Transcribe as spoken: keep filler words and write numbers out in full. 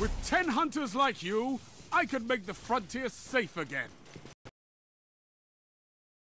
With ten hunters like you, I could make the frontier safe again.